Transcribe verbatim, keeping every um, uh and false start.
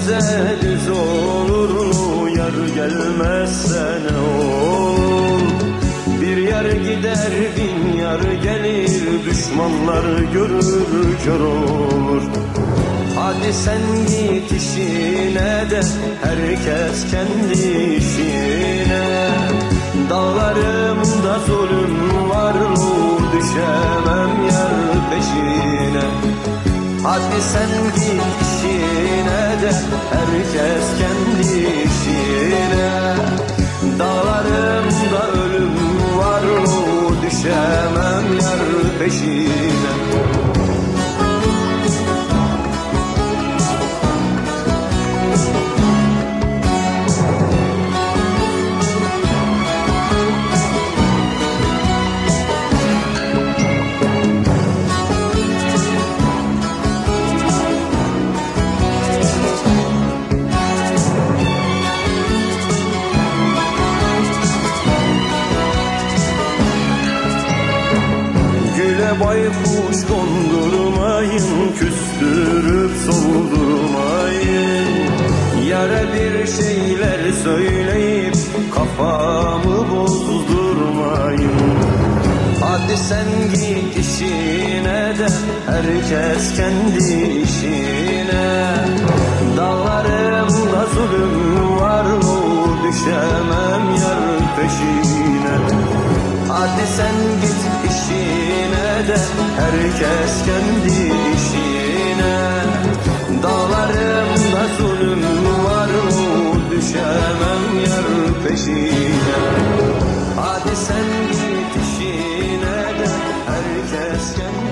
bize düz olur mu? Yar gelmezse ne olur? Bir yar gider bin yar gelir, düşmanlar görür kör olur. Hadi sen git işine de herkes kendi işine. Dağlarımda zulüm var mı? Düşemem yar peşine. Hadi sen git işine de herkes kendi işine. Dağlarımda ölüm var mı? Düşemem yar peşine. Baykuş dondurmayın, küstürüp soldurmayın. Yara bir şeyler söyleyip kafamı bozdurmayın. Hadi sen git işine de herkes kendi işine. Dağlarımda zulüm var mı? Düşemem yar peşine. Hadi sen git işine de herkes kendi işine. Dağlarımda zulüm var mı? Düşemem yar peşine. Hadi sen git işine de herkes kendi